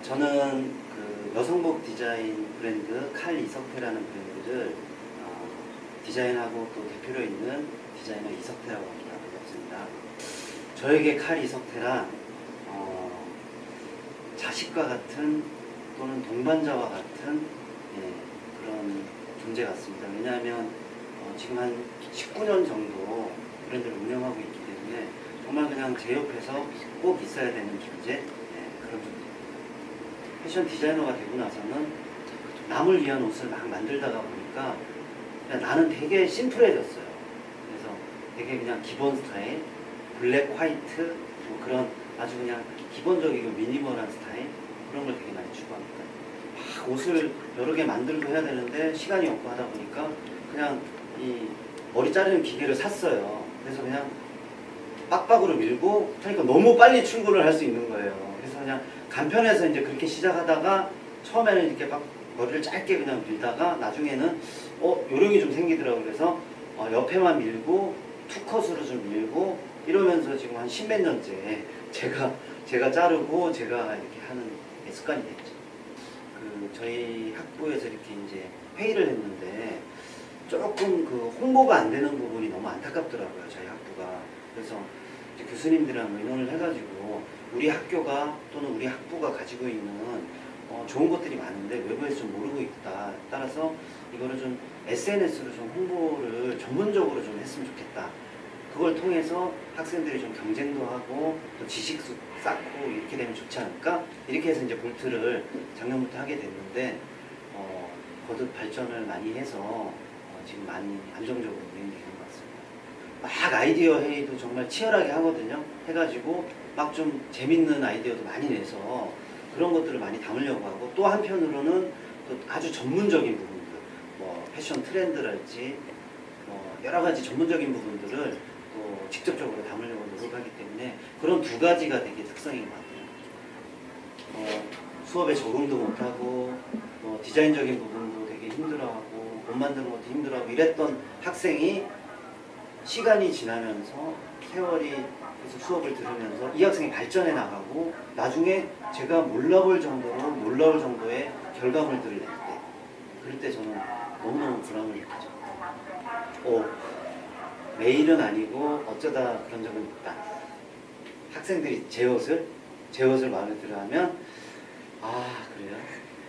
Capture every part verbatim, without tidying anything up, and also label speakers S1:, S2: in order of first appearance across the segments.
S1: 저는 그 여성복 디자인 브랜드 칼 이석태라는 브랜드를 어, 디자인하고 또 대표로 있는 디자이너 이석태라고 합니다. 반갑습니다. 저에게 칼 이석태란 어, 자식과 같은 또는 동반자와 같은 예, 그런 존재 같습니다. 왜냐하면 어, 지금 한 십구 년 정도 브랜드를 운영하고 있기 때문에 정말 그냥 제 옆에서 꼭 있어야 되는 존재, 예, 그런 존재. 패션 디자이너가 되고 나서는 남을 위한 옷을 막 만들다가 보니까 그냥 나는 되게 심플해졌어요. 그래서 되게 그냥 기본 스타일, 블랙, 화이트, 뭐 그런 아주 그냥 기본적이고 미니멀한 스타일, 그런 걸 되게 많이 추구합니다. 막 옷을 여러 개 만들고 해야 되는데 시간이 없고 하다 보니까 그냥 이 머리 자르는 기계를 샀어요. 그래서 그냥 빡빡으로 밀고 하니까 너무 빨리 출근을 할 수 있는 거예요. 그래서 그냥 간편해서 이제 그렇게 시작하다가 처음에는 이렇게 막 머리를 짧게 그냥 밀다가 나중에는 어 요령이 좀 생기더라고요. 그래서 어, 옆에만 밀고 투컷으로 좀 밀고 이러면서 지금 한 십몇 년째 제가 제가 자르고 제가 이렇게 하는 게 습관이 됐죠. 그 저희 학부에서 이렇게 이제 회의를 했는데 조금 그 홍보가 안 되는 부분이 너무 안타깝더라고요. 저희 학부가. 그래서 이제 교수님들이랑 의논을 해가지고 우리 학교가 또는 우리 학부가 가지고 있는 어 좋은 것들이 많은데 외부에서 좀 모르고 있다. 따라서 이거를 좀 에스엔에스로 좀 홍보를 전문적으로 좀 했으면 좋겠다. 그걸 통해서 학생들이 좀 경쟁도 하고 또 지식도 쌓고 이렇게 되면 좋지 않을까? 이렇게 해서 이제 볼트를 작년부터 하게 됐는데 어, 거듭 발전을 많이 해서 어, 지금 많이 안정적으로 운영이 되는 것 같습니다. 막 아이디어 회의도 정말 치열하게 하거든요. 해가지고 막 좀 재밌는 아이디어도 많이 내서 그런 것들을 많이 담으려고 하고 또 한편으로는 또 아주 전문적인 부분들, 뭐 패션 트렌드랄지 뭐 여러 가지 전문적인 부분들을 또 직접적으로 담으려고 노력하기 때문에 그런 두 가지가 되게 특성인 것 같아요. 어, 수업에 적응도 못하고 뭐 디자인적인 부분도 되게 힘들어하고 옷 만드는 것도 힘들어하고 이랬던 학생이 시간이 지나면서 세월이 그래서 수업을 들으면서 이 학생이 발전해 나가고 나중에 제가 몰라볼 정도로 놀라울 정도의 결과물들을 낼 때 그럴 때 저는 너무너무 보람을 느끼죠. 오, 매일은 아니고 어쩌다 그런 적은 있다. 학생들이 제 옷을 제 옷을 마음에 들어하면 아 그래요?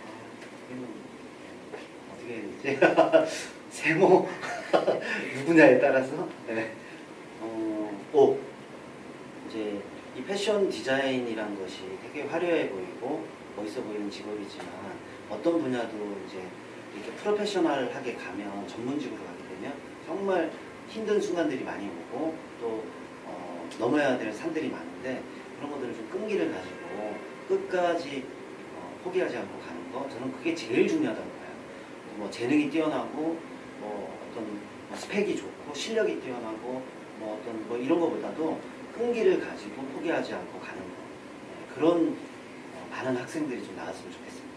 S1: 아, 어떻게 해야 되지? 세모 누구냐에 따라서 네. 어, 오 이제 이 패션 디자인이란 것이 되게 화려해 보이고 멋있어 보이는 직업이지만 어떤 분야도 이제 이렇게 프로페셔널하게 가면 전문직으로 가게 되면 정말 힘든 순간들이 많이 오고 또 어, 넘어야 될 산들이 많은데 그런 것들을 좀 끈기를 가지고 끝까지 어, 포기하지 않고 가는 거 저는 그게 제일 중요하다고 봐요. 뭐 재능이 뛰어나고 뭐 어떤 뭐 스펙이 좋고 실력이 뛰어나고 뭐 어떤 뭐 이런 것보다도 끈기를 가지고 포기하지 않고 가는 거 네, 그런 어, 많은 학생들이 좀 나왔으면 좋겠습니다.